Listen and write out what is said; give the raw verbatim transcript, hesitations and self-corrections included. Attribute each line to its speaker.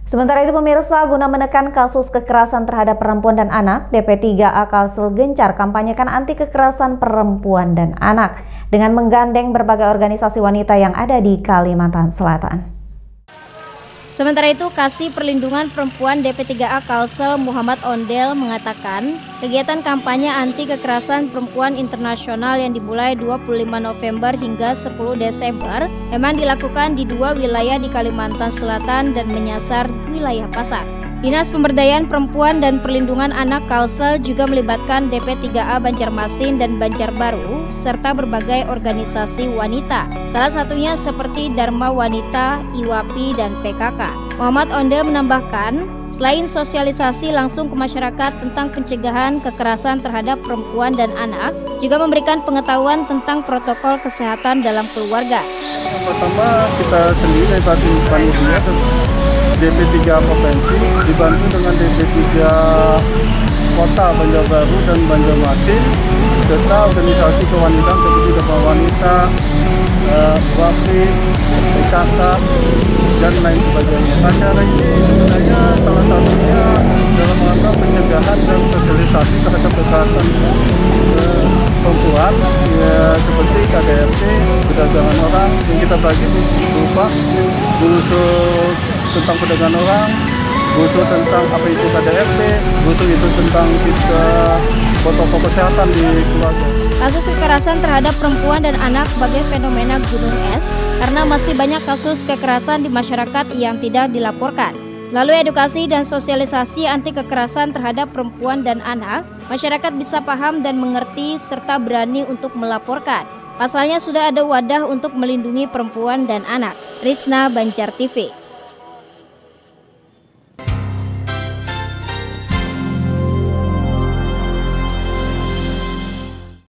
Speaker 1: Sementara itu pemirsa, guna menekan kasus kekerasan terhadap perempuan dan anak, D P tiga A Kalsel gencar kampanyekan anti kekerasan perempuan dan anak dengan menggandeng berbagai organisasi wanita yang ada di Kalimantan Selatan.
Speaker 2: Sementara itu, Kasih Perlindungan Perempuan D P tiga A Kalsel Muhammad Ondel mengatakan kegiatan kampanye anti kekerasan perempuan internasional yang dimulai dua puluh lima November hingga sepuluh Desember memang dilakukan di dua wilayah di Kalimantan Selatan dan menyasar wilayah pasar. Dinas Pemberdayaan Perempuan dan Perlindungan Anak Kalsel juga melibatkan D P tiga A Banjarmasin dan Banjarbaru serta berbagai organisasi wanita. Salah satunya seperti Dharma Wanita, I W A P I, dan P K K. Muhammad Ondel menambahkan, selain sosialisasi langsung ke masyarakat tentang pencegahan kekerasan terhadap perempuan dan anak, juga memberikan pengetahuan tentang protokol kesehatan dalam keluarga.
Speaker 3: Pertama, kita sendiri dari panitia D P tiga Provinsi dibantu dengan D P tiga Kota Banjarbaru dan Banjarmasin serta organisasi kewanitaan seperti Dharma Wanita, I W A P I, P K K, dan lain sebagainya. Acara ini sebenarnya salah satunya dalam rangka pencegahan dan sosialisasi terhadap kekerasan eh, perempuan ya, seperti K D R T, perdagangan orang yang kita bagi berupa brosur tentang perdagangan orang, brosur tentang apa itu K D R T, brosur itu tentang kita protokol kesehatan di keluarga.
Speaker 2: Kasus kekerasan terhadap perempuan dan anak sebagai fenomena gunung es karena masih banyak kasus kekerasan di masyarakat yang tidak dilaporkan. Lalu edukasi dan sosialisasi anti kekerasan terhadap perempuan dan anak, masyarakat bisa paham dan mengerti serta berani untuk melaporkan. Pasalnya sudah ada wadah untuk melindungi perempuan dan anak. Risna, Banjar T V.